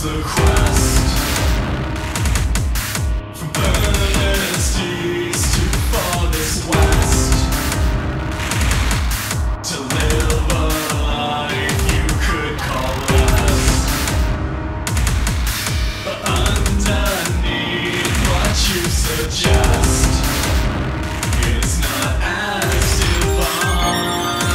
the quest from furthest east to farthest west, to live a life you could call blessed. But underneath what you suggest, it's not as divine.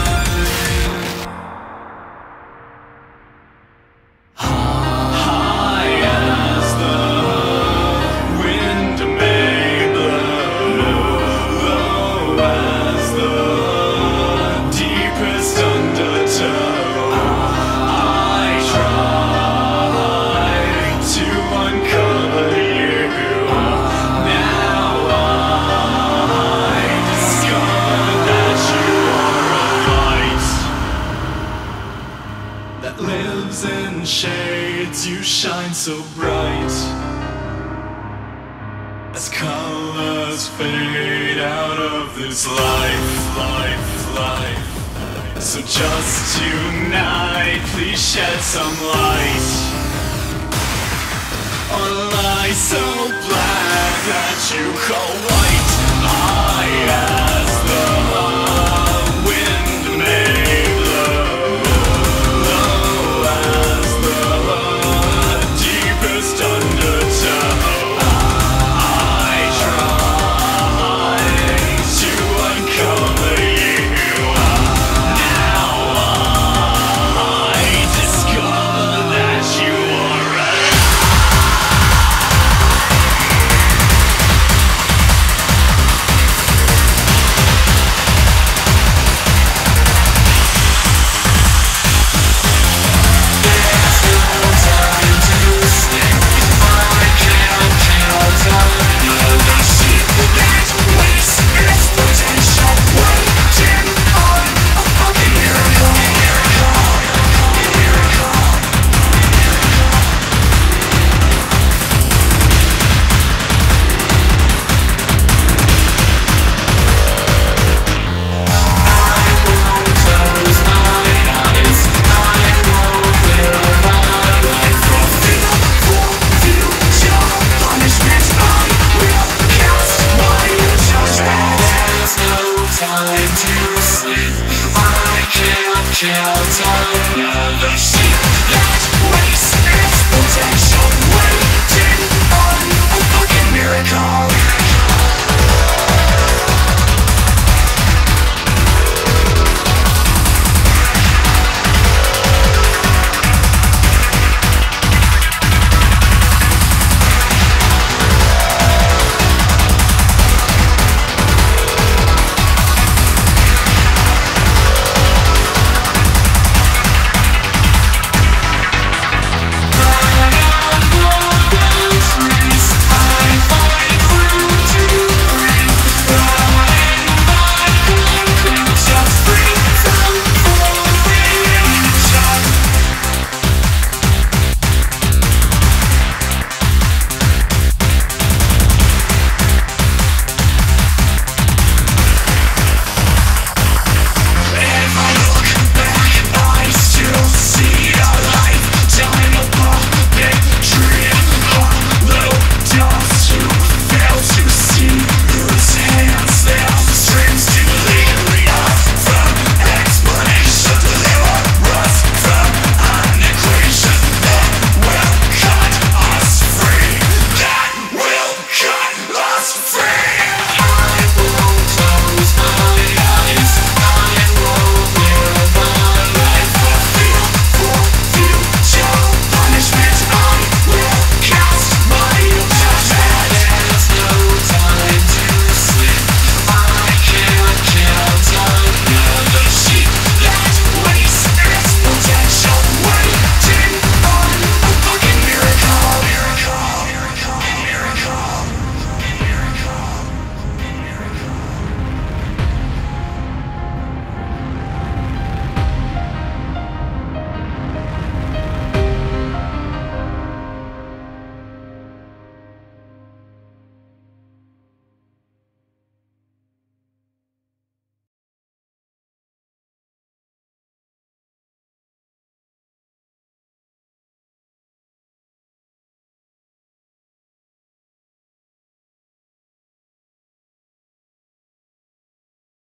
That lives in shades, you shine so bright as colors fade out of this life. So just tonight, please shed some light on a light so black that you call white. High as the wind may blow, low as the deepest undertow. I try to uncover you. Now I discover that you are right. Can't another see that waste its potential, waiting on a fucking miracle.